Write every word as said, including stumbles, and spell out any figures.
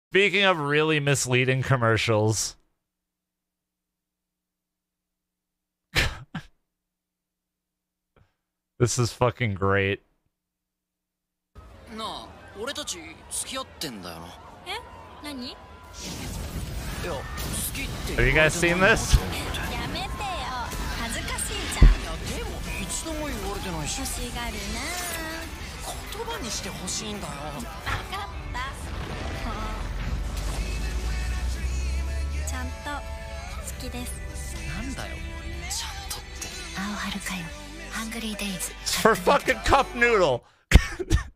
Speaking of really misleading commercials. This is fucking great. Have you guys seen this? For fucking cup noodle.